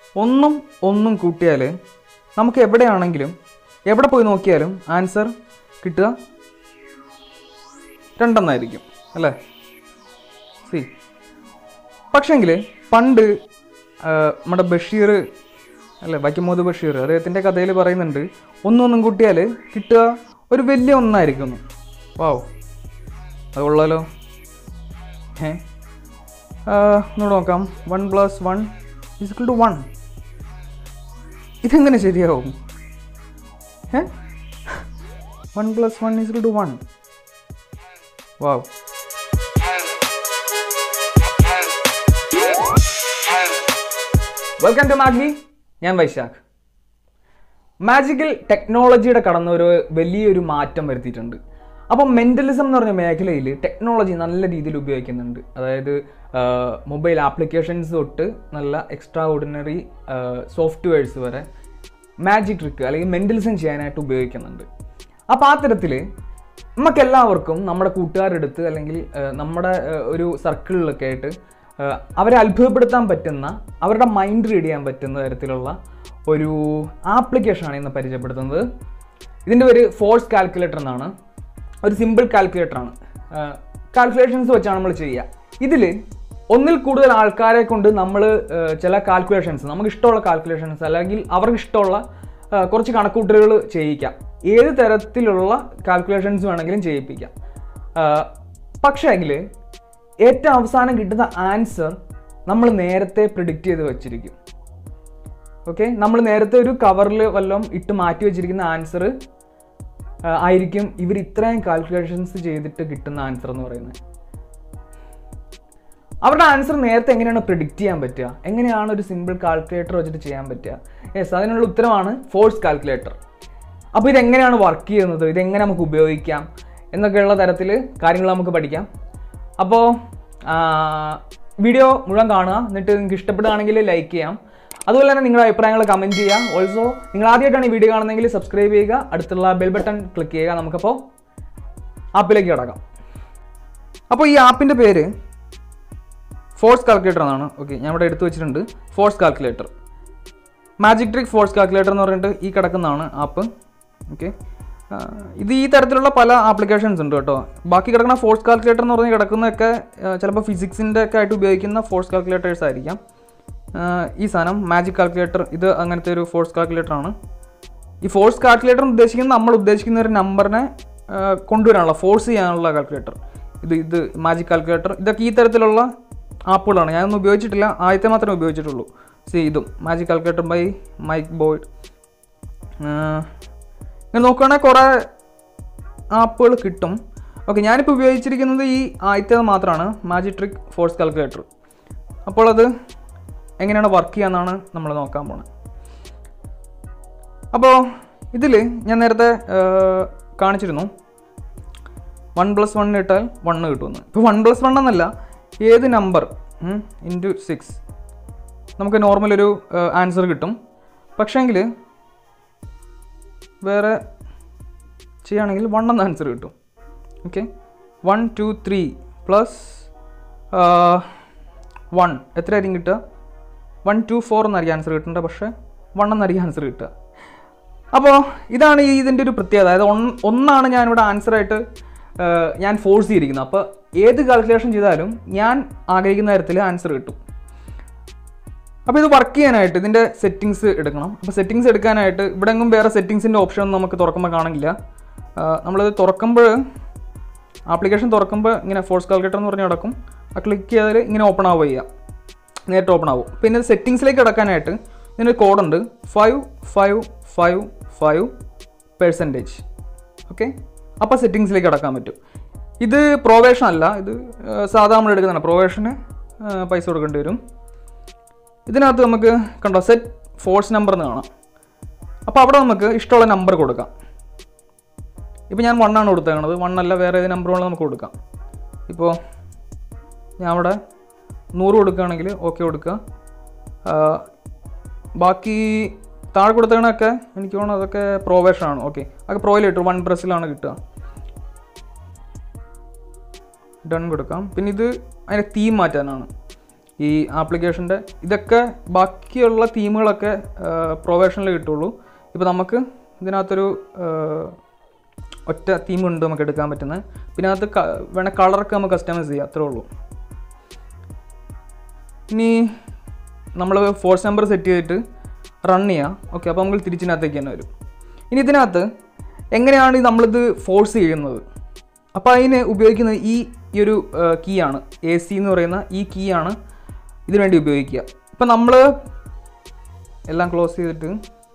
ഒന്നും ഒന്നും കൂട്ടിയാൽ നമുക്ക് എവിടെയാണെങ്കിലും എവിടെ പോയി നോക്കിയാലും ആൻസർ കിട്ടുക 2 എന്നായിരിക്കും അല്ലേ? സി പക്ഷേങ്കിൽ പണ്ട് നമ്മുടെ ബഷീർ അല്ലേ, വൈക്കം ബഷീർ അദ്ദേഹത്തിൻ്റെ കഥയിൽ പറയുന്നുണ്ട്, ഒന്നും കൂട്ടിയാൽ കിട്ടുക ഒരു വലിയ ഒന്നായിരിക്കും. വാവ്, അത് കൊള്ളാലോ. ഒന്നുകൂടെ നോക്കാം. 1 + 1 = 1. ഇതെങ്ങനെ ശരിയാവും? 1 + 1 = 1. വാവ്. Welcome to magv. ഞാൻ വൈശാഖ്. മാജിക്കൽ ടെക്നോളജിയുടെ കടന്നൊരു വലിയൊരു മാറ്റം വരുത്തിയിട്ടുണ്ട്. അപ്പം മെൻ്റലിസം എന്ന് പറഞ്ഞ മേഖലയിൽ ടെക്നോളജി നല്ല രീതിയിൽ ഉപയോഗിക്കുന്നുണ്ട്. അതായത് മൊബൈൽ ആപ്ലിക്കേഷൻസ് തൊട്ട് നല്ല എക്സ്ട്രാ ഓർഡിനറി സോഫ്റ്റ്വെയർസ് വരെ മാജിക് ട്രിക്ക് അല്ലെങ്കിൽ മെൻ്റലിസം ചെയ്യാനായിട്ട് ഉപയോഗിക്കുന്നുണ്ട്. അപ്പോൾ ആ തരത്തിൽ നമുക്കെല്ലാവർക്കും നമ്മുടെ കൂട്ടുകാരെടുത്ത് അല്ലെങ്കിൽ നമ്മുടെ ഒരു സർക്കിളിലൊക്കെ ആയിട്ട് അവരെ അത്ഭുതപ്പെടുത്താൻ പറ്റുന്ന, അവരുടെ മൈൻഡ് റീഡ് ചെയ്യാൻ പറ്റുന്ന തരത്തിലുള്ള ഒരു ആപ്ലിക്കേഷനാണ് ഇന്ന് പരിചയപ്പെടുത്തുന്നത്. ഇതിൻ്റെ ഒരു ഫോഴ്സ് കാൽക്കുലേറ്റർ എന്നാണ്. ഒരു സിമ്പിൾ കാൽക്കുലേറ്ററാണ്. കാൽക്കുലേഷൻസ് വെച്ചാണ് നമ്മൾ ചെയ്യുക. ഇതിൽ ഒന്നിൽ കൂടുതൽ ആൾക്കാരെ കൊണ്ട് നമ്മൾ ചില കാൽക്കുലേഷൻസ്, നമുക്ക് ഇഷ്ടമുള്ള കാൽക്കുലേഷൻസ് അല്ലെങ്കിൽ അവർക്ക് ഇഷ്ടമുള്ള കുറച്ച് കണക്കൂട്ടലുകൾ ചെയ്യിക്കാം. ഏത് തരത്തിലുള്ള കാൽക്കുലേഷൻസ് വേണമെങ്കിലും ചെയ്യിപ്പിക്കാം. പക്ഷേ എങ്കിൽ ഏറ്റവും അവസാനം കിട്ടുന്ന ആൻസർ നമ്മൾ നേരത്തെ പ്രിഡിക്റ്റ് ചെയ്ത് വെച്ചിരിക്കും. ഓക്കെ, നമ്മൾ നേരത്തെ ഒരു കവറിൽ വല്ലതും ഇട്ട് മാറ്റി വെച്ചിരിക്കുന്ന ആൻസർ ആയിരിക്കും ഇവർ ഇത്രയും കാൽക്കുലേഷൻസ് ചെയ്തിട്ട് കിട്ടുന്ന ആൻസർ എന്ന് പറയുന്നത്. അവരുടെ ആൻസർ നേരത്തെ എങ്ങനെയാണ് പ്രിഡിക്റ്റ് ചെയ്യാൻ പറ്റുക? എങ്ങനെയാണ് ഒരു സിമ്പിൾ കാൽക്കുലേറ്റർ വെച്ചിട്ട് ചെയ്യാൻ പറ്റുക? യെസ്, അതിനുള്ള ഉത്തരമാണ് ഫോഴ്സ് കാൽക്കുലേറ്റർ. അപ്പോൾ ഇതെങ്ങനെയാണ് വർക്ക് ചെയ്യുന്നത്, ഇതെങ്ങനെ നമുക്ക് ഉപയോഗിക്കാം എന്നൊക്കെയുള്ള തരത്തിൽ കാര്യങ്ങൾ നമുക്ക് പഠിക്കാം. അപ്പോൾ വീഡിയോ മുഴുവൻ കാണുക. എന്നിട്ട് നിങ്ങൾക്ക് ഇഷ്ടപ്പെടുകയാണെങ്കിൽ ലൈക്ക് ചെയ്യാം. അതുപോലെ തന്നെ നിങ്ങളുടെ അഭിപ്രായങ്ങൾ കമൻറ്റ് ചെയ്യുക. ഓൾസോ നിങ്ങൾ ആദ്യമായിട്ടാണ് ഈ വീഡിയോ കാണുന്നതെങ്കിൽ സബ്സ്ക്രൈബ് ചെയ്യുക, അടുത്തുള്ള ബെൽ ബട്ടൺ ക്ലിക്ക് ചെയ്യുക. നമുക്കപ്പോൾ ആപ്പിലേക്ക് കിടക്കാം. അപ്പോൾ ഈ ആപ്പിൻ്റെ പേര് ഫോഴ്സ് കാൽക്കുലേറ്റർ എന്നാണ്. ഓക്കെ, ഞാൻ ഇവിടെ എടുത്തു വെച്ചിട്ടുണ്ട്. Force calculator, magic trick force calculator എന്ന് പറഞ്ഞിട്ട് ഈ കിടക്കുന്നതാണ് ആപ്പ്. ഓക്കെ, ഇത് ഈ തരത്തിലുള്ള പല ആപ്ലിക്കേഷൻസ് ഉണ്ട് കേട്ടോ. ബാക്കി കിടക്കുന്ന ഫോഴ്സ് കാൽക്കുലേറ്റർ എന്ന് പറഞ്ഞ് കിടക്കുന്നതൊക്കെ ചിലപ്പോൾ ഫിസിക്സിൻ്റെ ഒക്കെ ആയിട്ട് ഉപയോഗിക്കുന്ന ഫോഴ്സ് കാൽക്കുലേറ്റേഴ്സ് ആയിരിക്കാം. ഈ സാധനം മാജിക് കാൽക്കുലേറ്റർ, ഇത് അങ്ങനത്തെ ഒരു ഫോഴ്സ് കാൽക്കുലേറ്റർ ആണ്. ഈ ഫോഴ്സ് കാൽക്കുലേറ്റർ ഉദ്ദേശിക്കുന്നത് നമ്മൾ ഉദ്ദേശിക്കുന്ന ഒരു നമ്പറിനെ കൊണ്ടുവരാനുള്ള, ഫോഴ്സ് ചെയ്യാനുള്ള കാൽക്കുലേറ്റർ. ഇത് മാജിക് കാൽക്കുലേറ്റർ, ഇതൊക്കെ ഈ തരത്തിലുള്ള ആപ്പുകളാണ്. ഞാനൊന്നും ഉപയോഗിച്ചിട്ടില്ല, ആദ്യത്തെ മാത്രമേ ഉപയോഗിച്ചിട്ടുള്ളൂ. ഇതും മാജിക് കാൽക്കുലേറ്റർ ബൈ magv. ഇങ്ങനെ നോക്കുകയാണെങ്കിൽ കുറേ ആപ്പുകൾ കിട്ടും. ഓക്കെ, ഞാനിപ്പോൾ ഉപയോഗിച്ചിരിക്കുന്നത് ഈ ആദ്യത്തേത് മാത്രമാണ്, മാജിക് ട്രിക്ക് ഫോഴ്സ് കാൽക്കുലേറ്റർ. അപ്പോൾ അത് എങ്ങനെയാണ് വർക്ക് ചെയ്യാമെന്നാണ് നമ്മൾ നോക്കാൻ പോകുന്നത്. അപ്പോൾ ഇതിൽ ഞാൻ നേരത്തെ കാണിച്ചിരുന്നു 1 + 1 ഇട്ടാൽ 1 കിട്ടുമെന്ന്. ഇപ്പോൾ 1 + 1 എന്നല്ല, ഏത് നമ്പർ × 6 നമുക്ക് നോർമൽ ഒരു ആൻസർ കിട്ടും. പക്ഷേങ്കിൽ വേറെ ചെയ്യുകയാണെങ്കിൽ 1 എന്ന ആൻസർ കിട്ടും. ഓക്കെ, 1 2 3 + 1 എത്രയായിരിക്കും കിട്ടുക? 1 2 4 എന്നായിരിക്കും ആൻസർ കിട്ടേണ്ടത്, പക്ഷേ 1 എന്നായിരിക്കും ആൻസർ കിട്ടുക. അപ്പോൾ ഇതാണ് ഇതിൻ്റെ ഒരു പ്രത്യേകത. അതായത് ഒന്നാണ് ഞാനിവിടെ ആൻസറായിട്ട് ഞാൻ ഫോഴ്സ് ചെയ്തിരിക്കുന്നത്. അപ്പോൾ ഏത് കാൽക്കുലേഷൻ ചെയ്താലും ഞാൻ ആഗ്രഹിക്കുന്ന തരത്തിൽ ആൻസർ കിട്ടും. അപ്പോൾ ഇത് വർക്ക് ചെയ്യാനായിട്ട് ഇതിൻ്റെ സെറ്റിങ്സ് എടുക്കണം. അപ്പോൾ സെറ്റിങ്സ് എടുക്കാനായിട്ട് ഇവിടെ എങ്ങും വേറെ സെറ്റിങ്സിൻ്റെ ഓപ്ഷൻ നമുക്ക് തുറക്കുമ്പോൾ കാണില്ല. നമ്മളിത് തുറക്കുമ്പോൾ, ആപ്ലിക്കേഷൻ തുറക്കുമ്പോൾ ഇങ്ങനെ ഫോഴ്സ് കാൽക്കുലേറ്റർ എന്ന് പറഞ്ഞ് കിടക്കും. ആ ക്ലിക്ക് ചെയ്താൽ ഇങ്ങനെ ഓപ്പൺ ആവുക ചെയ്യുക, നേരിട്ട് ഓപ്പൺ ആവും. പിന്നെ സെറ്റിങ്സിലേക്ക് കിടക്കാനായിട്ട് ഇതിനൊരു കോഡുണ്ട്, 55555%. ഓക്കെ, അപ്പോൾ സെറ്റിങ്സിലേക്ക് കിടക്കാൻ പറ്റും. ഇത് പ്രൊവേഷൻ അല്ല, ഇത് സാധാ നമ്മൾ എടുക്കുന്നതാണ്. പ്രൊവേഷന് പൈസ കൊടുക്കേണ്ടി വരും. ഇതിനകത്ത് നമുക്ക് കണ്ടോ സെറ്റ് ഫോഴ്സ് നമ്പർ എന്ന് കാണാം. അപ്പോൾ അവിടെ നമുക്ക് ഇഷ്ടമുള്ള നമ്പർ കൊടുക്കാം. ഇപ്പോൾ ഞാൻ 1 ആണ് കൊടുത്തേക്കണത്. 1 അല്ല, വേറെ ഏത് നമ്പർ വേണമെങ്കിൽ നമുക്ക് കൊടുക്കാം. ഇപ്പോൾ ഞാൻ അവിടെ 100 കൊടുക്കുകയാണെങ്കിൽ ഓക്കെ കൊടുക്കുക. ബാക്കി താഴെ കൊടുത്തേക്കണൊക്കെ എനിക്ക് തോന്നുന്നു അതൊക്കെ പ്രൊവേഷനാണ്. ഓക്കെ, അതൊക്കെ പ്രോയിലിട്ട് 1 പ്രസ്സിലാണ് കിട്ടുക. ഡൺ കൊടുക്കാം. പിന്നെ ഇത് അതിൻ്റെ തീം മാറ്റാനാണ്. ഈ ആപ്ലിക്കേഷൻ്റെ ഇതൊക്കെ ബാക്കിയുള്ള തീമുകളൊക്കെ പ്രൊവേഷനിൽ കിട്ടുള്ളൂ. ഇപ്പോൾ നമുക്ക് ഇതിനകത്തൊരു ഒറ്റ തീമുണ്ട് നമുക്ക് എടുക്കാൻ പറ്റുന്നത്. പിന്നെ അതിനകത്ത് വേണേൽ കളറൊക്കെ നമുക്ക് കസ്റ്റമൈസ് ചെയ്യാം, അത്രേ ഉള്ളൂ. ഇനി നമ്മൾ ഫോഴ്സ് നമ്പർ സെറ്റ് ചെയ്തിട്ട് റൺ ചെയ്യാം. ഓക്കെ, അപ്പോൾ നമുക്ക് തിരിച്ചിനകത്തേക്ക് തന്നെ വരും. ഇനി ഇതിനകത്ത് എങ്ങനെയാണ് നമ്മളിത് ഫോഴ്സ് ചെയ്യുന്നത്? അപ്പോൾ അതിന് ഉപയോഗിക്കുന്നത് ഈ ഒരു കീ ആണ്, AC എന്ന് പറയുന്ന ഈ കീ ആണ് ഇതിനു വേണ്ടി ഉപയോഗിക്കുക. ഇപ്പം നമ്മൾ എല്ലാം ക്ലോസ് ചെയ്തിട്ട്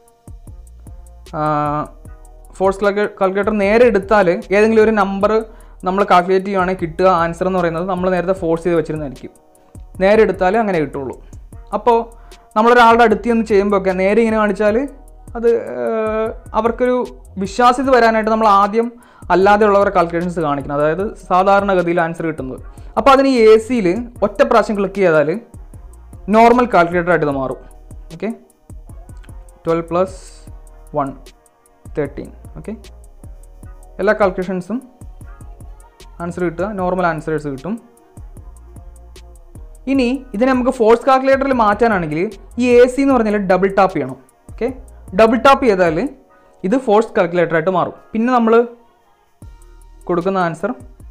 ഫോഴ്സ് കാൽക്കുലേറ്റർ നേരെ എടുത്താൽ ഏതെങ്കിലും ഒരു നമ്പർ നമ്മൾ കാൽക്കുലേറ്റ് ചെയ്യുകയാണെങ്കിൽ കിട്ടുക ആൻസർ എന്ന് പറയുന്നത് നമ്മൾ നേരത്തെ ഫോഴ്സ് ചെയ്ത് വെച്ചിരുന്നതായിരിക്കും. നേരെ എടുത്താൽ അങ്ങനെ കിട്ടുള്ളൂ. അപ്പോൾ നമ്മളൊരാളുടെ അടുത്ത് നിന്ന് ചെയ്യുമ്പോൾ ഒക്കെ നേരെ ഇങ്ങനെ കാണിച്ചാൽ അത് അവർക്കൊരു വിശ്വാസ്യത വരാനായിട്ട് നമ്മൾ ആദ്യം അല്ലാതെയുള്ളവരെ കാൽക്കുലേഷൻസ് കാണിക്കണം, അതായത് സാധാരണഗതിയിൽ ആൻസർ കിട്ടുന്നത്. അപ്പോൾ അതിന് ഈ AC-യിൽ ഒറ്റ പ്രാവശ്യം ക്ലിക്ക് ചെയ്താൽ നോർമൽ കാൽക്കുലേറ്റർ ആയിട്ട് ഇത് മാറും. ഓക്കെ, 12 + 1 13. ഓക്കെ, എല്ലാ കാൽക്കുലേഷൻസും ആൻസർ കിട്ടുക, നോർമൽ ആൻസേഴ്സ് കിട്ടും. ഇനി ഇതിനെ നമുക്ക് ഫോഴ്സ് കാൽക്കുലേറ്ററിൽ മാറ്റാനാണെങ്കിൽ ഈ AC എന്ന് പറഞ്ഞാൽ ഡബിൾ ടാപ്പ് ചെയ്യണം. ഓക്കെ, ഡബിൾ ടാപ്പ് ചെയ്താൽ ഇത് ഫോഴ്സ് കാൽക്കുലേറ്ററായിട്ട് മാറും. പിന്നെ നമ്മൾ കൊടുക്കുന്ന ആൻസർ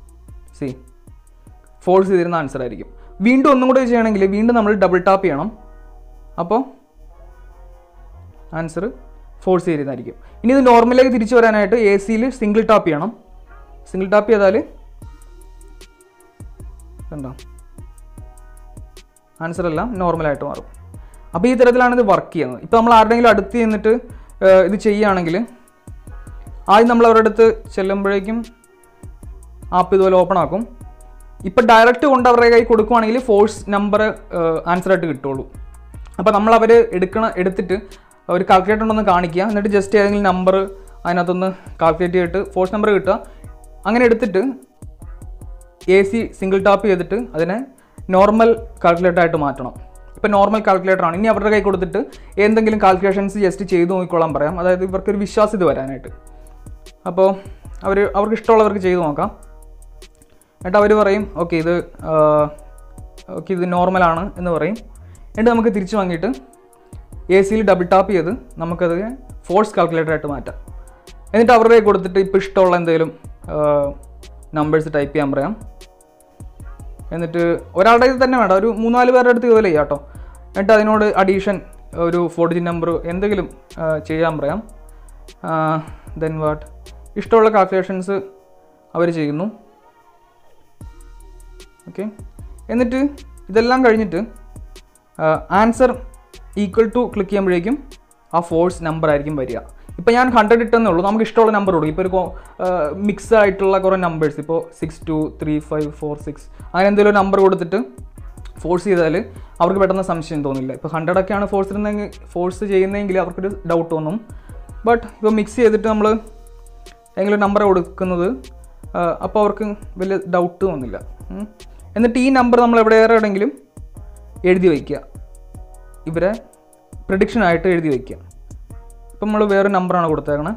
ഫോഴ്സ് ചെയ്തിരുന്ന ആൻസർ ആയിരിക്കും. വീണ്ടും ഒന്നും കൂടെ ചെയ്യണമെങ്കിൽ വീണ്ടും നമ്മൾ ഡബിൾ ടാപ്പ് ചെയ്യണം, അപ്പോൾ ആൻസർ ഫോഴ്സ് ചെയ്തിരുന്നതായിരിക്കും. ഇനി ഇത് നോർമലിലേക്ക് തിരിച്ചു വരാനായിട്ട് AC-യിൽ സിംഗിൾ ടാപ്പ് ചെയ്യണം. സിംഗിൾ ടാപ്പ് ചെയ്താൽ കണ്ടോ ആൻസർ എല്ലാം നോർമലായിട്ട് മാറും. അപ്പോൾ ഈ തരത്തിലാണ് ഇത് വർക്ക് ചെയ്യുന്നത്. ഇപ്പോൾ നമ്മൾ ആരുടെയെങ്കിലും അടുത്ത് ചെന്നിട്ട് ഇത് ചെയ്യുകയാണെങ്കിൽ ആദ്യം നമ്മൾ അവരുടെ അടുത്ത് ചെല്ലുമ്പോഴേക്കും ആപ്പ് ഇതുപോലെ ഓപ്പൺ ആക്കും. ഇപ്പോൾ ഡയറക്റ്റ് കൊണ്ട് അവരുടെ കൈ കൊടുക്കുവാണെങ്കിൽ ഫോഴ്സ് നമ്പർ ആൻസറായിട്ട് കിട്ടുള്ളൂ. അപ്പോൾ നമ്മൾ അവർ എടുത്തിട്ട് ഒരു കാൽക്കുലേറ്റർ ഉണ്ടെന്ന് കാണിക്കുക, എന്നിട്ട് ജസ്റ്റ് ഏതെങ്കിലും നമ്പർ അതിനകത്തൊന്ന് കാൽക്കുലേറ്റ് ചെയ്തിട്ട് ഫോഴ്സ് നമ്പർ കിട്ടുക. അങ്ങനെ എടുത്തിട്ട് AC സിംഗിൾ ടാപ്പ് ചെയ്തിട്ട് അതിനെ നോർമൽ കാൽക്കുലേറ്ററായിട്ട് മാറ്റണം. ഇപ്പോൾ നോർമൽ കാൽക്കുലേറ്ററാണ്. ഇനി അവരുടെ കൈ കൊടുത്തിട്ട് എന്തെങ്കിലും കാൽക്കുലേഷൻസ് ജസ്റ്റ് ചെയ്ത് നോക്കിക്കോളാൻ പറയാം, അതായത് ഇവർക്കൊരു വിശ്വാസ്യത വരാനായിട്ട്. അപ്പോൾ അവർക്ക് ഇഷ്ടമുള്ളവർക്ക് ചെയ്ത് നോക്കാം. എന്നിട്ട് അവർ പറയും ഓക്കെ ഇത് നോർമലാണ് എന്ന് പറയും. എന്നിട്ട് നമുക്ക് തിരിച്ചു വാങ്ങിയിട്ട് AC-യിൽ ഡബിൾ ടാപ്പ് ചെയ്ത് നമുക്കത് ഫോഴ്സ് കാൽക്കുലേറ്ററായിട്ട് മാറ്റാം. എന്നിട്ട് അവരുടെ കൈ കൊടുത്തിട്ട് ഇപ്പോൾ ഇഷ്ടമുള്ള എന്തെങ്കിലും നമ്പേഴ്സ് ടൈപ്പ് ചെയ്യാൻ പറയാം. എന്നിട്ട് ഒരാളുടെ ഇത് തന്നെ വേണ്ട, ഒരു 3-4 പേരുടെ അടുത്ത് ഇതുപോലെ ചെയ്യാം കേട്ടോ. എന്നിട്ട് അതിനോട് അഡീഷൻ ഒരു 4 നമ്പർ എന്തെങ്കിലും ചെയ്യാൻ പറയാം. ദെൻ വാട്ട് ഇഷ്ടമുള്ള കാൽക്കുലേഷൻസ് അവർ ചെയ്യുന്നു. ഓക്കെ, എന്നിട്ട് ഇതെല്ലാം കഴിഞ്ഞിട്ട് ആൻസർ ഈക്വൽ ടു ക്ലിക്ക് ചെയ്യുമ്പോഴേക്കും ആ ഫോഴ്സ് നമ്പർ ആയിരിക്കും വരിക. ഇപ്പോൾ ഞാൻ 100 ഇട്ടെന്നേ ഉള്ളൂ, നമുക്ക് ഇഷ്ടമുള്ള നമ്പർ കൊടുക്കും. ഇപ്പോൾ ഒരു മിക്സ് ആയിട്ടുള്ള കുറേ നമ്പേഴ്സ്, ഇപ്പോൾ 6 2 3 5 4 6 അങ്ങനെ എന്തെങ്കിലും നമ്പർ കൊടുത്തിട്ട് ഫോഴ്സ് ചെയ്താൽ അവർക്ക് പെട്ടെന്ന് സംശയം തോന്നില്ല. ഇപ്പോൾ 100 ഒക്കെയാണ് ഫോഴ്സ് ചെയ്യുന്നതെങ്കിൽ അവർക്കൊരു ഡൗട്ട് തോന്നും. ബട്ട് ഇപ്പോൾ മിക്സ് ചെയ്തിട്ട് നമ്മൾ ഏതെങ്കിലും നമ്പർ കൊടുക്കുന്നത് അപ്പോൾ അവർക്ക് വലിയ ഡൗട്ട് തോന്നില്ല. എന്നിട്ട് ഈ നമ്പർ നമ്മൾ എവിടെയെങ്കിലും എഴുതി വയ്ക്കുക, ഇവരെ പ്രിഡിക്ഷനായിട്ട് എഴുതി വയ്ക്കുക. ഇപ്പം നമ്മൾ വേറെ നമ്പറാണ് കൊടുത്തേക്കണേ,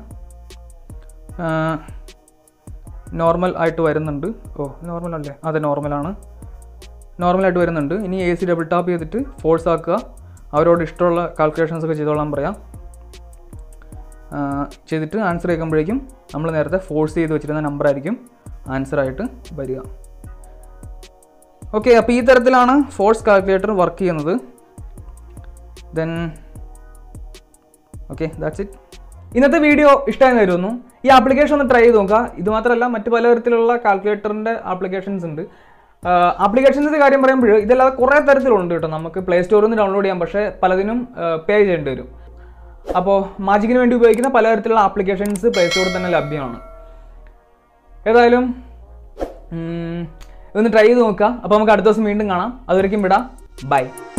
നോർമൽ ആയിട്ട് വരുന്നുണ്ട്. നോർമൽ അല്ലേ? അതെ, നോർമലായിട്ട് വരുന്നുണ്ട്. ഇനി AC ഡബിൾ ടാപ്പ് ചെയ്തിട്ട് ഫോഴ്സ് ആക്കുക, അവരോട് ഇഷ്ടമുള്ള കാൽക്കുലേഷൻസ് ഒക്കെ ചെയ്തോളാൻ പറയാം. ചെയ്തിട്ട് ആൻസർ കേൾക്കുമ്പോഴേക്കും നമ്മൾ നേരത്തെ ഫോഴ്സ് ചെയ്ത് വെച്ചിരുന്ന നമ്പറായിരിക്കും ആൻസറായിട്ട് വരിക. ഓക്കെ, അപ്പോൾ ഈ തരത്തിലാണ് ഫോഴ്സ് കാൽക്കുലേറ്റർ വർക്ക് ചെയ്യുന്നത്. Then okay, that's it. ഇന്നത്തെ വീഡിയോ ഇഷ്ടമായി വരുന്നു. ഈ ആപ്ലിക്കേഷൻ ഒന്ന് ട്രൈ ചെയ്ത് നോക്കുക. ഇതുമാത്രമല്ല മറ്റ് പലതരത്തിലുള്ള കാൽക്കുലേറ്ററിൻ്റെ ആപ്ലിക്കേഷൻസ് ഉണ്ട്. ആപ്ലിക്കേഷൻസിൻ്റെ കാര്യം പറയുമ്പോൾ ഇതല്ലാതെ കുറേ തരത്തിലുണ്ട് കേട്ടോ. നമുക്ക് പ്ലേ സ്റ്റോറിൽ നിന്ന് ഡൗൺലോഡ് ചെയ്യാം, പക്ഷേ പലതിനും പേ ചെയ്യേണ്ടി വരും. അപ്പോൾ മാജിക്കിന് വേണ്ടി ഉപയോഗിക്കുന്ന പലതരത്തിലുള്ള ആപ്ലിക്കേഷൻസ് പ്ലേ സ്റ്റോറിൽ തന്നെ ലഭ്യമാണ്. ഏതായാലും ഇതൊന്ന് ട്രൈ ചെയ്ത് നോക്കുക. അപ്പോൾ നമുക്ക് അടുത്ത ദിവസം വീണ്ടും കാണാം. അതുവരയ്ക്കും വിടാം. ബൈ.